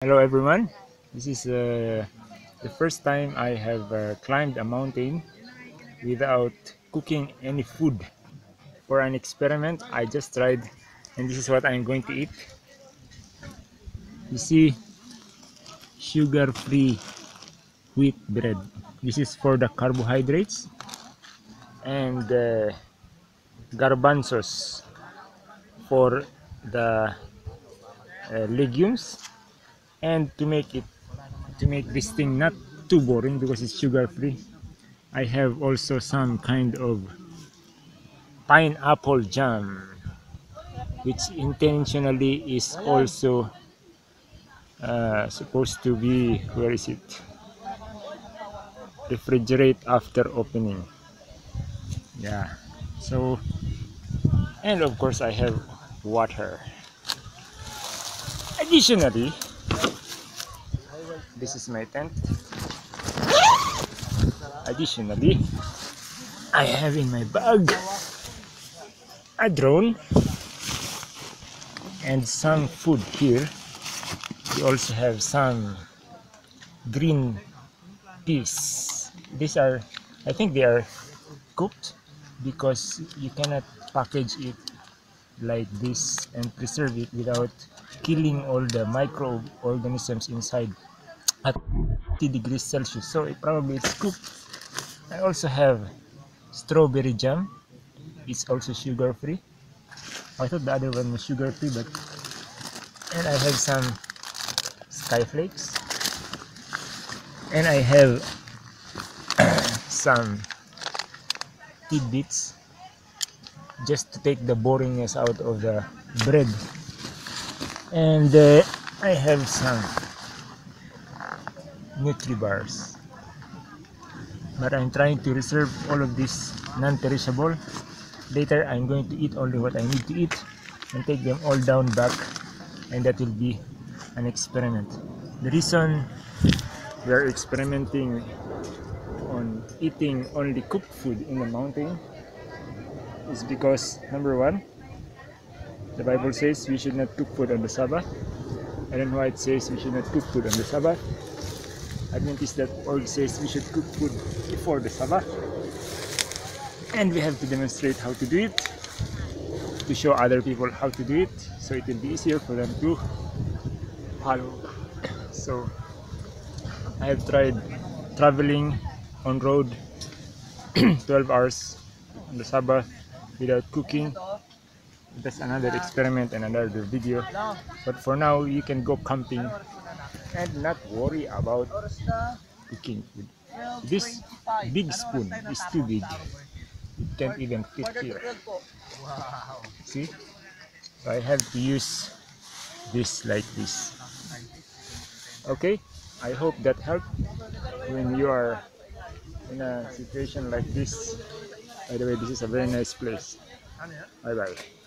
Hello everyone, this is the first time I have climbed a mountain without cooking any food. For an experiment I just tried, and this is what I'm going to eat. You see, sugar-free wheat bread. This is for the carbohydrates, and garbanzos for the legumes. And to make this thing not too boring because it's sugar-free, I have also some kind of pineapple jam, which intentionally is also supposed to be, where is it, refrigerate after opening. Yeah, so, and of course I have water. Additionally, this is my tent. Additionally, I have in my bag a drone and some food here. We also have some green peas. These are, I think they are cooked, because you cannot package it like this and preserve it without killing all the microorganisms inside at 50 degrees Celsius. So probably it's cooked. I also have strawberry jam. It's also sugar free. I thought the other one was sugar free, but, and I have some skyflakes, and I have some tidbits just to take the boringness out of the bread, and I have some Nutri-bars, but I'm trying to reserve all of this non-perishable. Later I'm going to eat only what I need to eat and take them all down back, and that will be an experiment. The reason we are experimenting on eating only cooked food in the mountain is because, number one, the Bible says we should not cook food on the Sabbath. I don't know why it says we should not cook food on the Sabbath. Adventist.org says we should cook food before the Sabbath, and we have to demonstrate how to do it, to show other people how to do it, so it will be easier for them to follow. So I have tried traveling on road 12 hours on the Sabbath without cooking. That's another experiment and another video, but for now you can go camping and not worry about cooking food. This big spoon is too big, it can't even fit here. See, so I have to use this like this. Okay, I hope that helped when you are in a situation like this. By the way, this is a very nice place. Bye bye.